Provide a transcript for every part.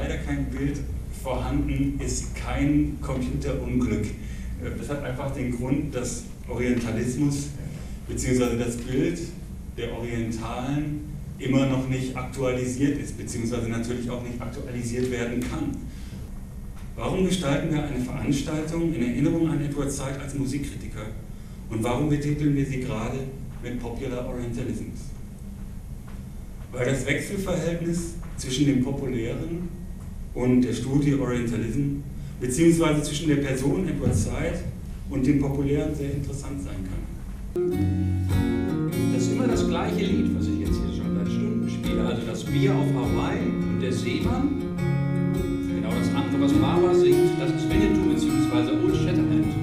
leider kein Bild vorhanden, ist kein Computerunglück. Das hat einfach den Grund, dass Orientalismus bzw. das Bild der Orientalen immer noch nicht aktualisiert ist, beziehungsweise natürlich auch nicht aktualisiert werden kann. Warum gestalten wir eine Veranstaltung in Erinnerung an Edward Said als Musikkritiker? Und warum betiteln wir sie gerade mit Popular Orientalism? Weil das Wechselverhältnis zwischen dem Populären und der Studie Orientalism, beziehungsweise zwischen der Person Edward Said und dem Populären sehr interessant sein kann. Das ist immer das gleiche Lied, was ich jetzt hier schon seit Stunden spiele. Also das Bier auf Hawaii und der Seemann. Genau das andere, was Barbara singt, das ist Winnetou bzw. Old Shatterhand.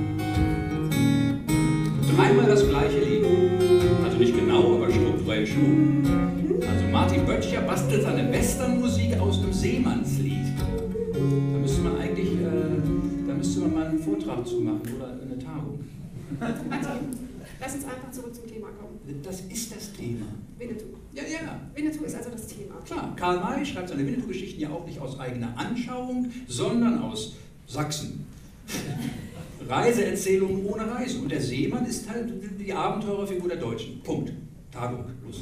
Dreimal das gleiche Lied. Also nicht genau, aber strukturell schon. Also Martin Böttcher bastelt seine Westernmusik aus dem Seemannslied. Da müsste man eigentlich, mal einen Vortrag zu machen oder eine Tagung. Lass uns einfach zurück zum Thema kommen. Das ist das Thema. Winnetou. Ja, ja. Winnetou ist also das Thema. Klar, Karl May schreibt seine Winnetou-Geschichten ja auch nicht aus eigener Anschauung, sondern aus Sachsen. Reiseerzählungen ohne Reisen. Und der Seemann ist halt die Abenteurerfigur der Deutschen. Punkt. Tagung. Los.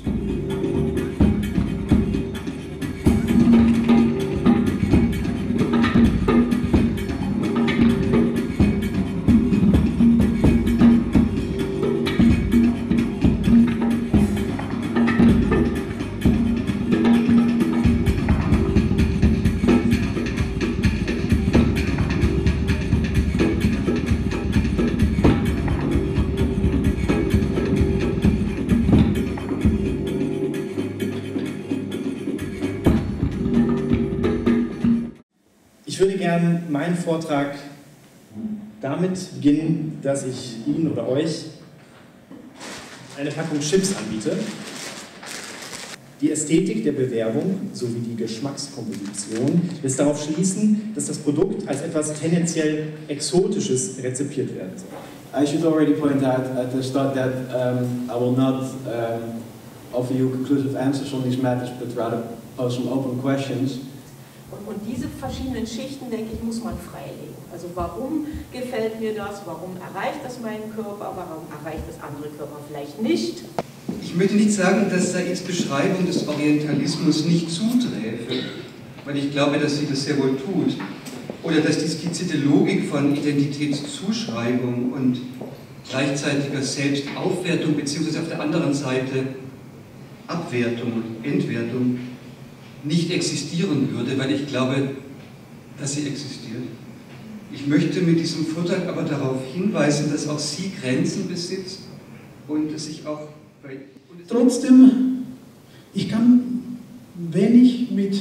Ich würde gerne meinen Vortrag damit beginnen, dass ich Ihnen oder euch eine Packung Chips anbiete. Die Ästhetik der Bewerbung sowie die Geschmackskomposition lässt darauf schließen, dass das Produkt als etwas tendenziell Exotisches rezipiert werden soll. I should already point out at the start that I will not offer you conclusive answers on these matters, but rather pose some open questions. Und diese verschiedenen Schichten, denke ich, muss man freilegen. Also warum gefällt mir das, warum erreicht das meinen Körper, warum erreicht das andere Körper vielleicht nicht? Ich möchte nicht sagen, dass Saids Beschreibung des Orientalismus nicht zuträfe, weil ich glaube, dass sie das sehr wohl tut. Oder dass die skizzierte Logik von Identitätszuschreibung und gleichzeitiger Selbstaufwertung bzw. auf der anderen Seite Abwertung, Entwertung nicht existieren würde, weil ich glaube, dass sie existiert. Ich möchte mit diesem Vortrag aber darauf hinweisen, dass auch sie Grenzen besitzt und dass ich auch bei... Trotzdem, ich kann wenig mit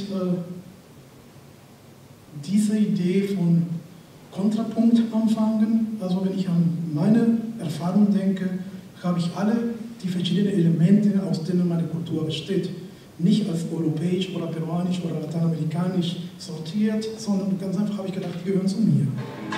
dieser Idee von Kontrapunkt anfangen. Also wenn ich an meine Erfahrung denke, habe ich alle die verschiedenen Elemente, aus denen meine Kultur besteht, nicht als europäisch oder peruanisch oder lateinamerikanisch sortiert, sondern ganz einfach habe ich gedacht, die gehören zu mir.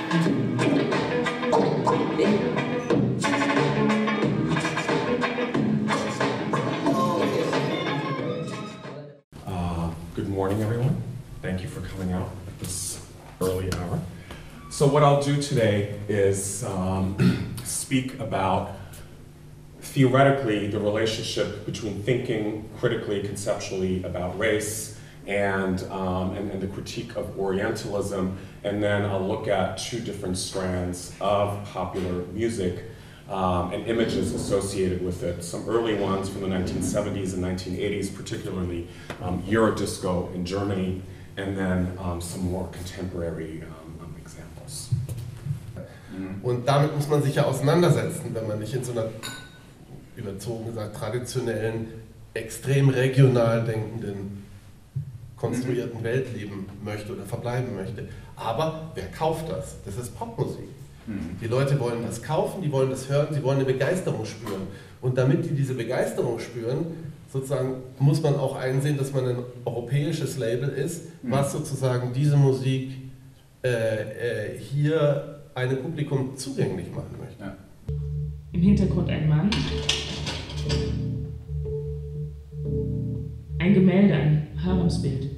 Good morning, everyone. Thank you for coming out at this early hour. So what I'll do today is speak about theoretically the relationship between thinking critically, conceptually about race and the critique of Orientalism, and then I'll look at two different strands of popular music and images associated with it. Some early ones from the 1970s and 1980s, particularly Eurodisco in Germany, and then some more contemporary examples. Und damit muss man sich ja auseinandersetzen, wenn man nicht in so einer, überzogen gesagt, traditionellen, extrem regional denkenden, konstruierten Welt leben möchte oder verbleiben möchte. Aber wer kauft das? Das ist Popmusik. Die Leute wollen das kaufen, die wollen das hören, sie wollen eine Begeisterung spüren. Und damit die diese Begeisterung spüren, sozusagen muss man auch einsehen, dass man ein europäisches Label ist, was sozusagen diese Musik hier einem Publikum zugänglich machen möchte. Ja. Im Hintergrund ein Mann, ein Gemälde, ein Haremsbild.